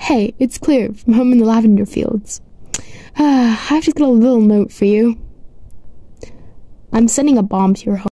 Hey, it's Cleo from home in the lavender fields. I've just got a little note for you. I'm sending a bomb to your home.